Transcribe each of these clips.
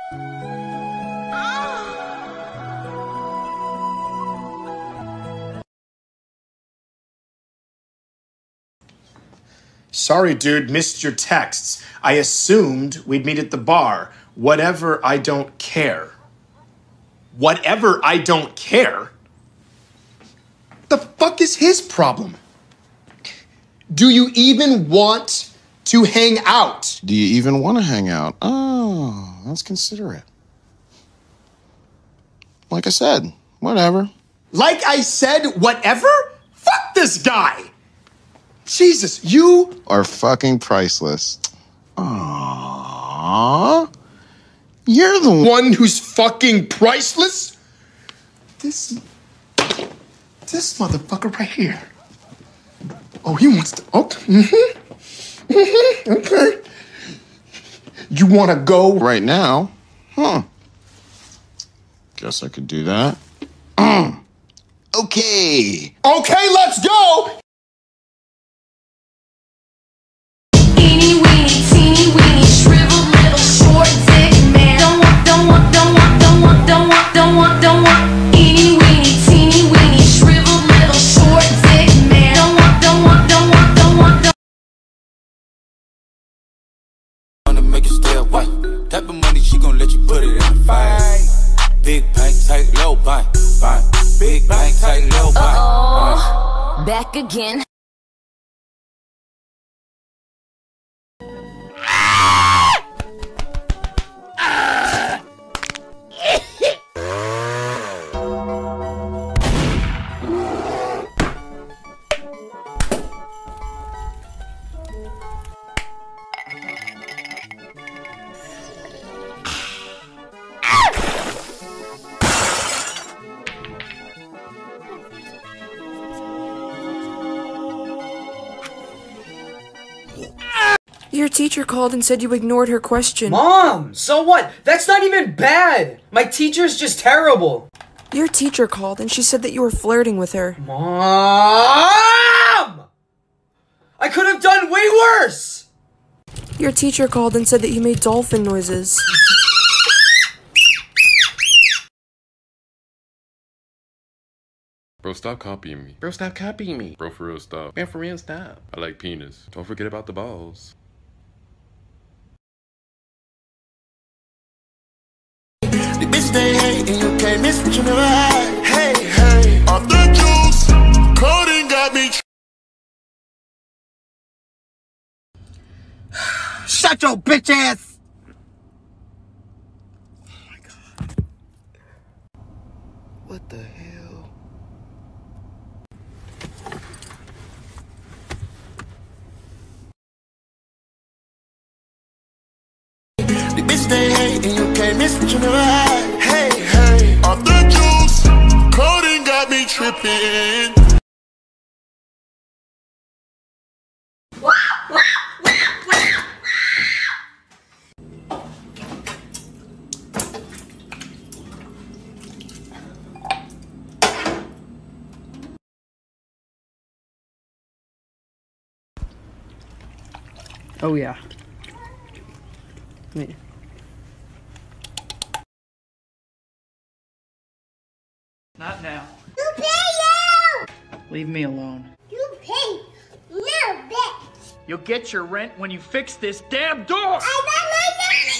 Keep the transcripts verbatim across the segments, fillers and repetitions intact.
Sorry, dude, missed your texts. I assumed we'd meet at the bar. Whatever, I don't care. Whatever, I don't care? The fuck is his problem? Do you even want to hang out? Do you even want to hang out? Oh, that's considerate. Like I said, whatever. Like I said, whatever? Fuck this guy! Jesus, you are fucking priceless. Aww. You're the one who's fucking priceless? This... This motherfucker right here. Oh, he wants to... Okay. Mm-hmm. Mm-hmm. Okay. You want to go? Right now? Huh. Guess I could do that. Mm. Okay. Okay, let's go! Type of money, she gon' let you put it in the fire. Big bank, tight, low bank, bank. Big bank, tight, low bank. Uh-oh, back again. Your teacher called and said you ignored her question. Mom, so what? That's not even bad. My teacher's just terrible. Your teacher called and she said that you were flirting with her. Mom! I could have done way worse. Your teacher called and said that you made dolphin noises. Bro, stop copying me. Bro, stop copying me. Bro, for real, stop. Man, for real, stop. I like penis. Don't forget about the balls. The bitch they hate and you can't miss what you never had. Hey, hey, off the juice, coding got me. Shut your bitch ass! Oh my god. What the hell? The bitch they hate and you can't miss what you never had. Hey, hey, off the juice, coding got me tripping. Oh yeah. Me. Not now. You pay you! Leave me alone. You pay no bitch. You'll get your rent when you fix this damn door! I got my money!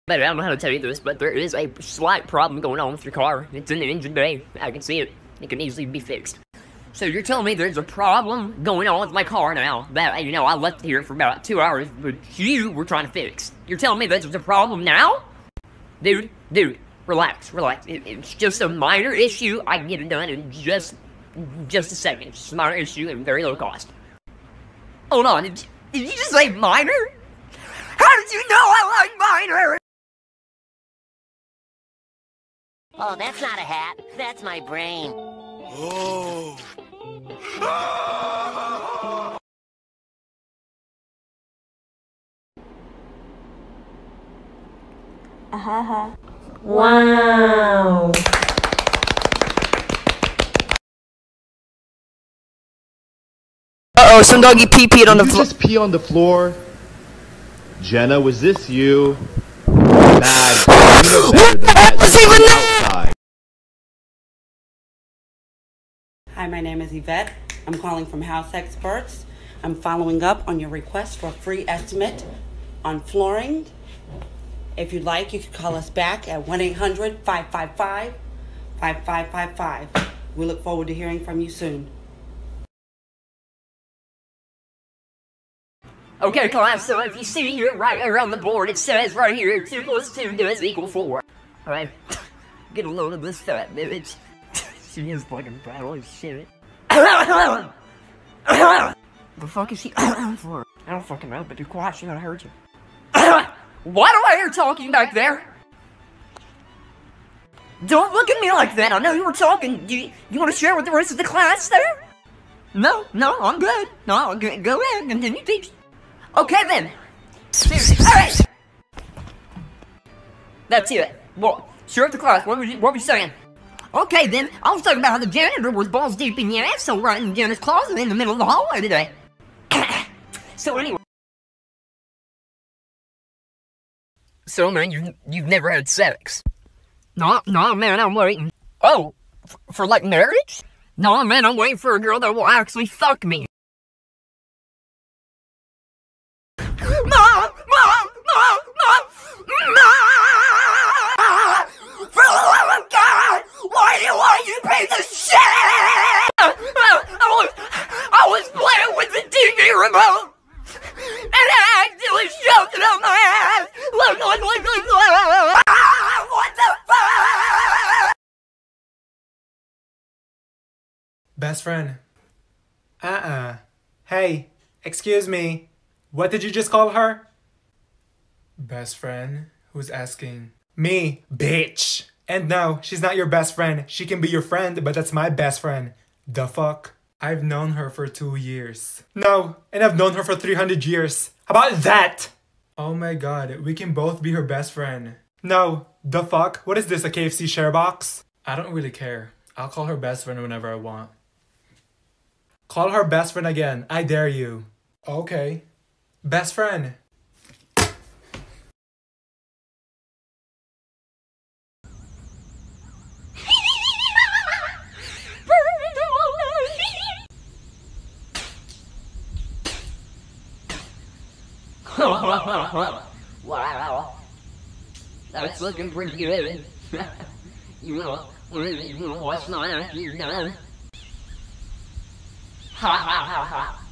But I don't know how to tell you this, but there is a slight problem going on with your car. It's in the engine bay. I can see it. It can easily be fixed. So you're telling me there's a problem going on with my car now that, you know, I left here for about two hours, but you were trying to fix. You're telling me there's a problem now? Dude, dude, relax, relax. It, it's just a minor issue. I can get it done in just, just a second. It's just a minor issue and very low cost. Hold on, did, did you just say minor? How did you know I like minor? Oh, that's not a hat. That's my brain. Oh. Uh-huh. Wow. Uh-oh, some doggy pee-peed on the floor. Did you just pee on the floor? Jenna, was this you? Bad. You know better than that. What's even that? Hi, my name is Yvette. I'm calling from House Experts. I'm following up on your request for a free estimate on flooring. If you'd like, you can call us back at one eight hundred, five five five, five five five five. We look forward to hearing from you soon. Okay, class, so if you see here right around the board, it says right here, two plus two does equal four. Alright, get a load of this fat bitch. She is fucking bad, holy shit. The fuck is she for? I don't fucking know, but be quiet, she gonna hurt you. Why do I hear talking back there? Don't look at me like that, I know you were talking. You, you wanna share with the rest of the class there? No, no, I'm good. No, go, go ahead, continue teaching. Okay then. Seriously, alright! That's it. Well, share with the class, what were you, what were you saying? Okay then, I was talking about how the janitor was balls deep in the asshole right in Jenna's closet in the middle of the hallway today. So anyway. So man, you've, you've never had sex? No, no man, I'm waiting. Oh, for like marriage? No man, I'm waiting for a girl that will actually fuck me. Mom! Mom! Mom! Mom! Mom! For the love of God! Why do you want you to pay the shit? I was, I was playing with the T V remote! And I accidentally shoved it up my ass! Look, look, look, look, look! What the fuck? Best friend. Uh-uh. Hey, excuse me. What did you just call her? Best friend? Who's asking? Me, bitch! And no, she's not your best friend. She can be your friend, but that's my best friend. The fuck? I've known her for two years. No, and I've known her for three hundred years. How about that? Oh my god, we can both be her best friend. No, the fuck? What is this, a K F C share box? I don't really care. I'll call her best friend whenever I want. Call her best friend again. I dare you. Okay. Best friend. Wow, that's looking pretty good. You know, you know what's not you're done. Ha ha ha ha.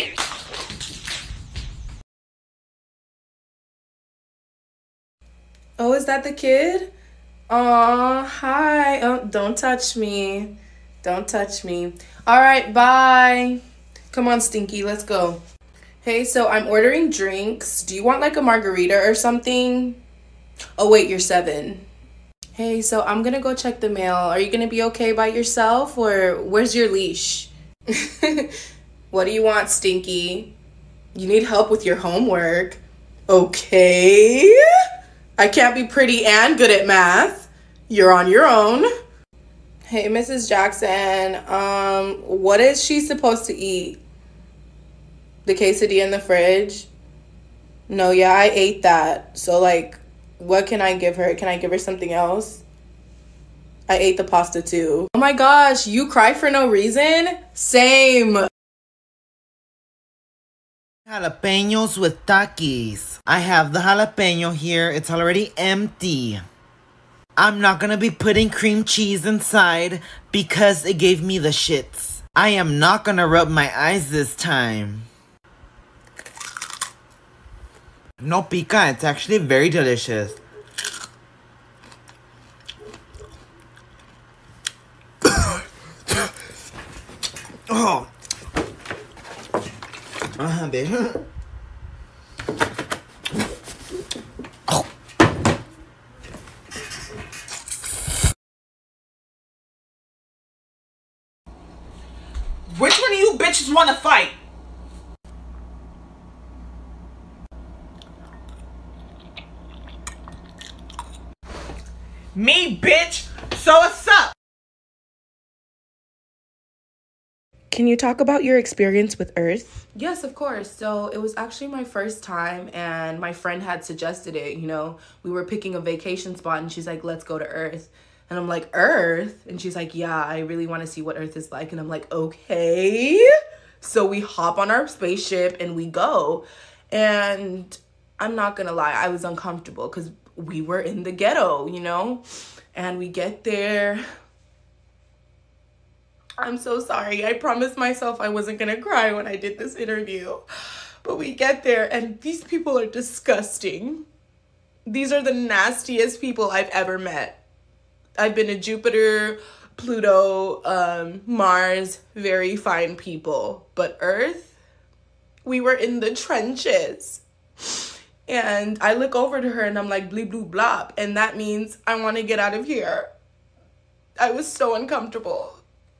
Oh, is that the kid? Aw, hi. Oh, don't touch me. Don't touch me. All right, bye. Come on, Stinky, let's go. Hey, so I'm ordering drinks. Do you want like a margarita or something? Oh, wait, you're seven. Hey, so I'm gonna go check the mail. Are you gonna be okay by yourself or where's your leash? What do you want, Stinky? You need help with your homework. Okay. I can't be pretty and good at math. You're on your own. Hey, Missus Jackson, um, what is she supposed to eat? The quesadilla in the fridge? No, yeah, I ate that. So, like, what can I give her? Can I give her something else? I ate the pasta too. Oh my gosh, you cry for no reason? Same. Jalapenos with Takis. I have the jalapeno here. It's already empty. I'm not gonna be putting cream cheese inside because it gave me the shits. I am not gonna rub my eyes this time. No pica, it's actually very delicious. Oh. Uh-huh, baby. Oh. Which one of you bitches wanna fight? Me, bitch! So what's up? Can you talk about your experience with Earth? Yes, of course. So it was actually my first time and my friend had suggested it, you know. We were picking a vacation spot and she's like, let's go to Earth. And I'm like, Earth? And she's like, yeah, I really want to see what Earth is like. And I'm like, okay. So we hop on our spaceship and we go. And I'm not going to lie, I was uncomfortable because we were in the ghetto, you know. And we get there. I'm so sorry. I promised myself I wasn't going to cry when I did this interview. But we get there and these people are disgusting. These are the nastiest people I've ever met. I've been to Jupiter, Pluto, um, Mars, very fine people. But Earth, we were in the trenches. And I look over to her and I'm like, bleep, bloop, blop. And that means I want to get out of here. I was so uncomfortable.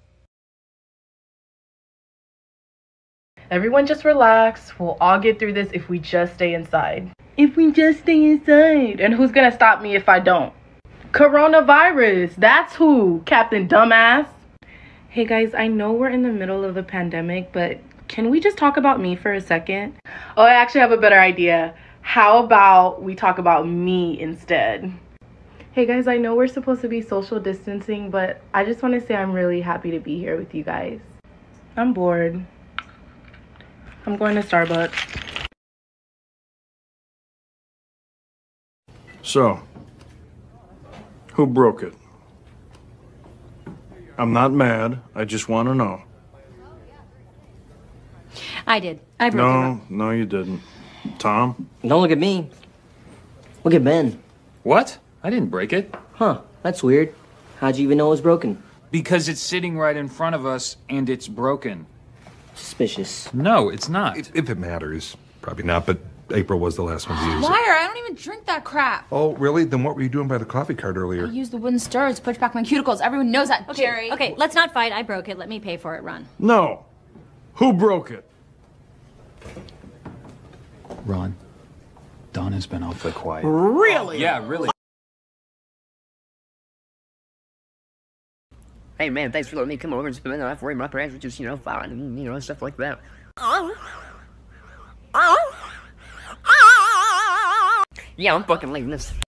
Everyone just relax. We'll all get through this if we just stay inside. If we just stay inside. And who's gonna stop me if I don't? Coronavirus. That's who, Captain Dumbass. Hey guys, I know we're in the middle of a pandemic, but can we just talk about me for a second? Oh, I actually have a better idea. How about we talk about me instead? Hey guys, I know we're supposed to be social distancing, but I just want to say I'm really happy to be here with you guys. I'm bored. I'm going to Starbucks. So, who broke it? I'm not mad. I just want to know. I did. I broke it. No, no, you didn't. Tom? Don't look at me. Look at Ben. What? I didn't break it. Huh, that's weird. How'd you even know it was broken? Because it's sitting right in front of us and it's broken. Suspicious. No, it's not. If, if it matters. Probably not, but April was the last one to use it. Liar, I don't even drink that crap. Oh, really? Then what were you doing by the coffee cart earlier? I used the wooden stirrer to push back my cuticles. Everyone knows that, Okay, Jerry. Okay, let's not fight. I broke it. Let me pay for it, Ron. No. Who broke it? Ron, Don has been awfully quiet. Really? Yeah, really. Hey man, thanks for letting me come over and spend the night for you. My parents were just, you know, fine and, you know, stuff like that. Yeah, I'm fucking leaving this.